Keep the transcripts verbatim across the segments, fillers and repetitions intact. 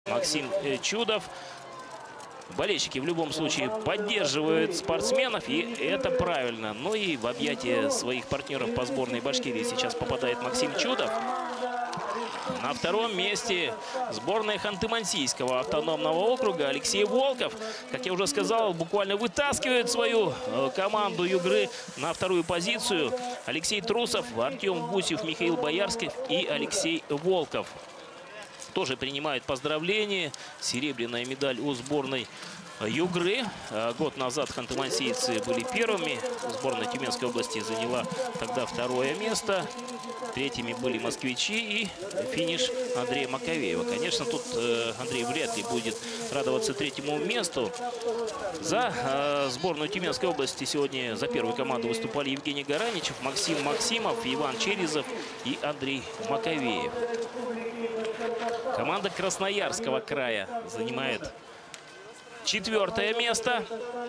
Максим Чудов. Болельщики в любом случае поддерживают спортсменов, и это правильно. Ну и в объятия своих партнеров по сборной Башкирии сейчас попадает Максим Чудов. На втором месте сборная Ханты-Мансийского автономного округа Алексей Волков. Как я уже сказал, буквально вытаскивает свою команду Югры на вторую позицию. Алексей Трусов, Артем Гусев, Михаил Боярский и Алексей Волков тоже принимают поздравления. Серебряная медаль у сборной Югры. Год назад ханты-мансийцы были первыми. Сборная Тюменской области заняла тогда второе место. Третьими были москвичи и финиш Андрея Маковеева. Конечно, тут Андрей вряд ли будет радоваться третьему месту. За сборную Тюменской области сегодня за первую команду выступали Евгений Гараничев, Максим Максимов, Иван Черезов и Андрей Маковеев. Команда Красноярского края занимает четвертое место.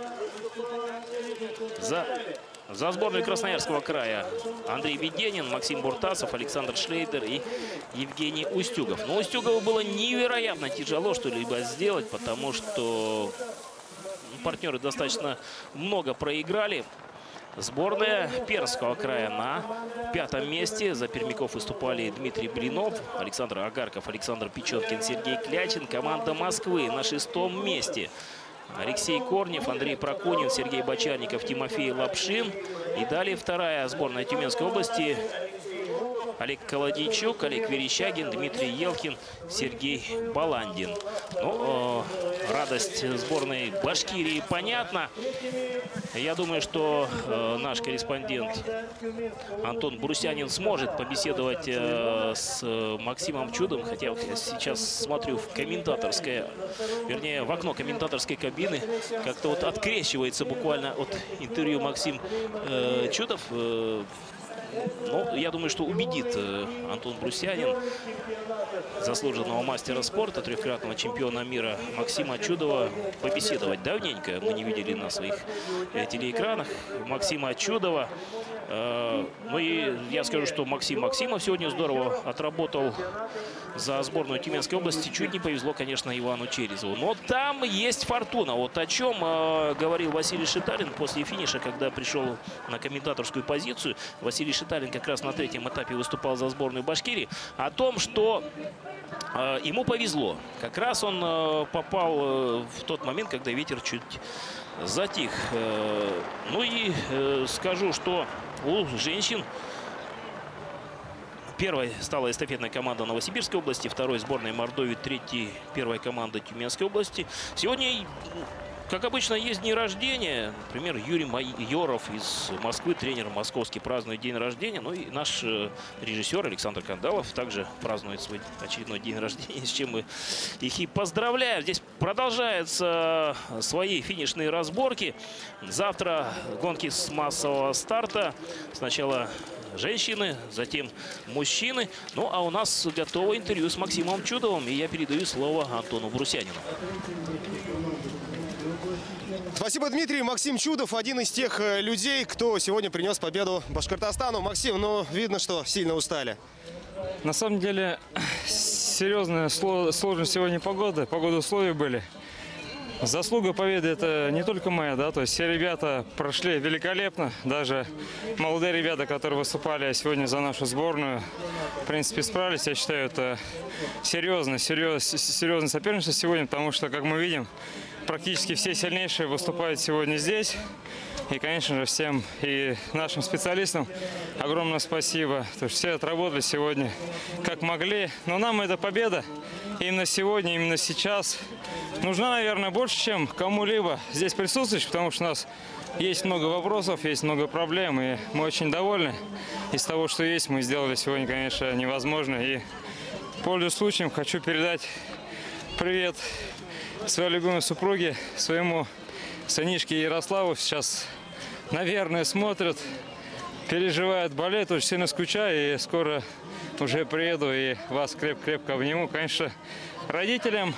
За, за сборную Красноярского края Андрей Веденин, Максим Буртасов, Александр Шлейдер и Евгений Устюгов. Но Устюгову было невероятно тяжело что-либо сделать, потому что партнеры достаточно много проиграли. Сборная Пермского края на пятом месте. За пермяков выступали Дмитрий Блинов, Александр Агарков, Александр Печеткин, Сергей Клячин. Команда Москвы на шестом месте. Алексей Корнев, Андрей Проконин, Сергей Бочарников, Тимофей Лапшин. И далее вторая сборная Тюменской области. Олег Колодичук, Олег Верещагин, Дмитрий Елкин, Сергей Баландин. Ну, э, радость сборной Башкирии понятна. Я думаю, что э, наш корреспондент Антон Брусянин сможет побеседовать э, с Максимом Чудом. Хотя вот я сейчас смотрю в комментаторское, вернее, в окно комментаторской кабины. Как-то вот открещивается буквально от интервью Максим э, Чудов. Э, Ну, я думаю, что убедит Антон Брусянин заслуженного мастера спорта, трехкратного чемпиона мира Максима Чудова побеседовать. Давненько мы не видели на своих телеэкранах Максима Чудова. Ну и я скажу, что Максим Максимов сегодня здорово отработал за сборную Тюменской области. Чуть не повезло, конечно, Ивану Черезову. Но там есть фортуна. Вот о чем э, говорил Василий Шитарин после финиша, когда пришел на комментаторскую позицию. Василий Шитарин как раз на третьем этапе выступал за сборную Башкирии. О том, что э, ему повезло. Как раз он э, попал э, в тот момент, когда ветер чуть затих. Э, ну и э, скажу, что у женщин первой стала эстафетная команда Новосибирской области, второй сборная Мордовии, третьей первая команда Тюменской области. Сегодня, как обычно, есть дни рождения. Например, Юрий Майоров из Москвы, тренер московский, празднует день рождения. Ну и наш режиссер Александр Кандалов также празднует свой очередной день рождения, с чем мы их и поздравляем. Здесь продолжаются свои финишные разборки. Завтра гонки с массового старта. Сначала женщины, затем мужчины. Ну, а у нас готово интервью с Максимом Чудовым. И я передаю слово Антону Брусянину. Спасибо, Дмитрий. Максим Чудов, один из тех людей, кто сегодня принес победу Башкортостану. Максим, ну, видно, что сильно устали. На самом деле, серьезная сложность сегодня погоды. Погода условия были. Заслуга победы – это не только моя, да, то есть все ребята прошли великолепно, даже молодые ребята, которые выступали сегодня за нашу сборную, в принципе, справились. Я считаю, это серьезно, серьез, серьезное соперничество сегодня, потому что, как мы видим, практически все сильнейшие выступают сегодня здесь. И, конечно же, всем и нашим специалистам огромное спасибо, потому что все отработали сегодня как могли. Но нам эта победа именно сегодня, именно сейчас нужна, наверное, больше, чем кому-либо здесь присутствующим, потому что у нас есть много вопросов, есть много проблем, и мы очень довольны. Из того, что есть, мы сделали сегодня, конечно, невозможно. И, пользуясь случаем, хочу передать привет своей любимой супруге, своему сынишке Ярославу. Сейчас, наверное, смотрят, переживают, болеют, очень сильно скучаю, и скоро уже приеду и вас крепко-крепко обниму. Конечно, родителям,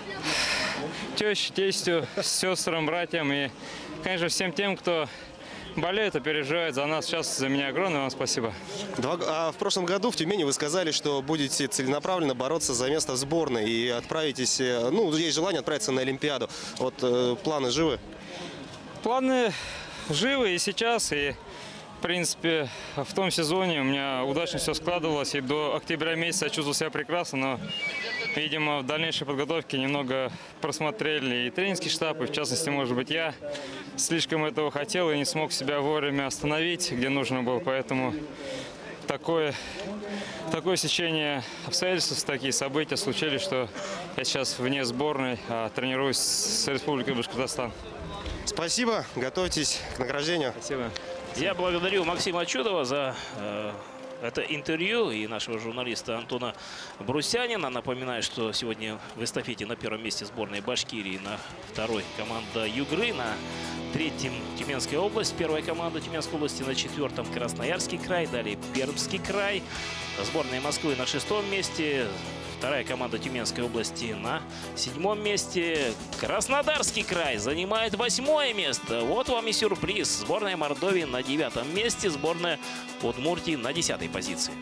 теще, тестю, сестрам, братьям и, конечно, всем тем, кто болеют и переживают за нас. Сейчас за меня огромное вам спасибо. Два- а в прошлом году в Тюмени вы сказали, что будете целенаправленно бороться за место в сборной и отправитесь, э, ну, есть желание отправиться на Олимпиаду. Вот э, планы живы? Планы живы и сейчас, и в принципе в том сезоне у меня удачно все складывалось, и до октября месяца я чувствовал себя прекрасно, но, видимо, в дальнейшей подготовке немного просмотрели и тренерский штаб, и в частности, может быть, я слишком этого хотел и не смог себя вовремя остановить, где нужно было, поэтому такое, такое сечение обстоятельств, такие события случились, что я сейчас вне сборной, а тренируюсь с Республикой Башкортостан. Спасибо, готовьтесь к награждению. Спасибо. Я благодарю Максима Чудова за э, это интервью и нашего журналиста Антона Брусянина. Напоминаю, что сегодня в эстафете на первом месте сборной Башкирии, на второй команда Югры, на третьем Тюменская область, первая команда Тюменской области, на четвертом Красноярский край, далее Пермский край, сборная Москвы на шестом месте. Вторая команда Тюменской области на седьмом месте. Краснодарский край занимает восьмое место. Вот вам и сюрприз. Сборная Мордовии на девятом месте. Сборная Удмуртии на десятой позиции.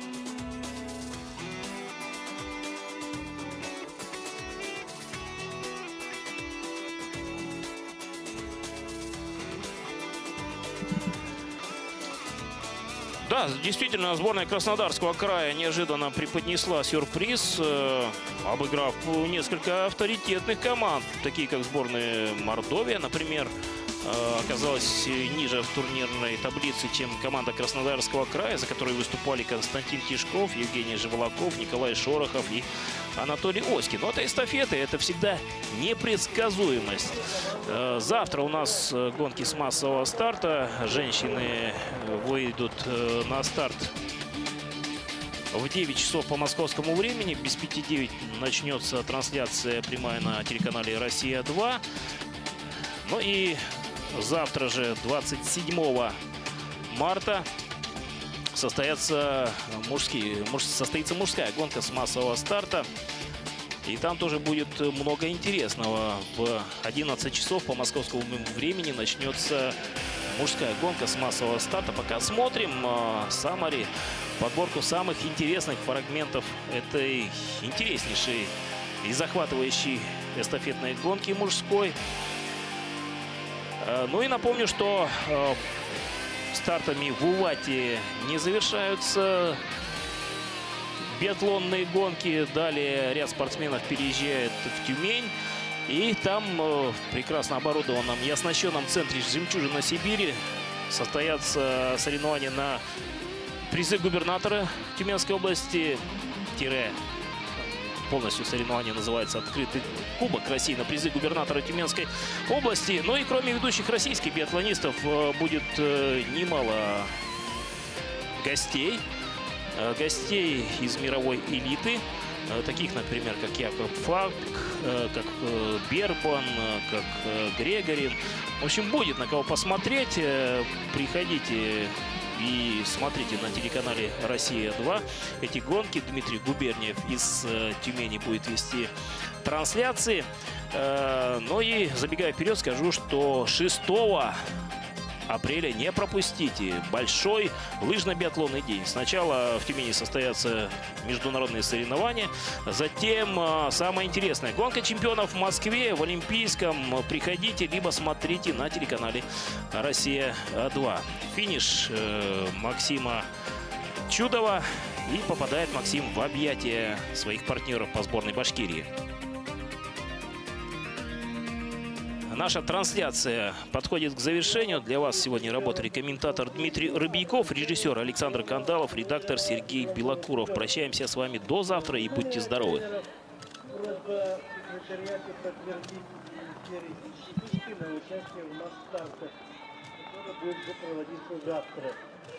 Да, действительно, сборная Краснодарского края неожиданно преподнесла сюрприз, э, обыграв несколько авторитетных команд, такие как сборная Мордовия, например, э, оказалась ниже в турнирной таблице, чем команда Краснодарского края, за которой выступали Константин Тишков, Евгений Живолоков, Николай Шорохов и Анатолий Оськин. Но это эстафеты, это всегда непредсказуемость. Э, Завтра у нас э, гонки с массового старта. Женщины выйдут э, на старт в девять часов по московскому времени. Без пяти девять начнется трансляция прямая на телеканале «Россия-два». Ну и завтра же, двадцать седьмого марта, состоятся мужские, муж, состоится мужская гонка с массового старта. И там тоже будет много интересного. В одиннадцать часов по московскому времени начнется мужская гонка с массового старта. Пока смотрим саммари, подборку самых интересных фрагментов этой интереснейшей и захватывающей эстафетной гонки мужской. Ну и напомню, что стартами в Увате не завершаются биатлонные гонки. Далее ряд спортсменов переезжает в Тюмень. И там в прекрасно оборудованном и оснащенном центре «Жемчужина Сибири» состоятся соревнования на призы губернатора Тюменской области. Тире полностью соревнование называется «Открытый кубок России» на призы губернатора Тюменской области. Ну и кроме ведущих российских биатлонистов будет немало гостей. Гостей из мировой элиты. Таких, например, как Якоб Фальк, как Бербан, как Грегорин. В общем, будет на кого посмотреть. Приходите и смотрите на телеканале «Россия-два» эти гонки. Дмитрий Губерниев из Тюмени будет вести трансляции. Ну и, забегая вперед, скажу, что шестого апреля не пропустите большой лыжно-биатлонный день. Сначала в Тюмени состоятся международные соревнования, затем самое интересное — гонка чемпионов в Москве в Олимпийском. Приходите, либо смотрите на телеканале «Россия-два». Финиш Максима Чудова, и попадает Максим в объятия своих партнеров по сборной Башкирии. Наша трансляция подходит к завершению. Для вас сегодня работали комментатор Дмитрий Рыбьяков, режиссер Александр Кандалов, редактор Сергей Белокуров. Прощаемся с вами до завтра и будьте здоровы. Просьба секретариату подтвердить участие в масс-стартах, который будет проводиться завтра.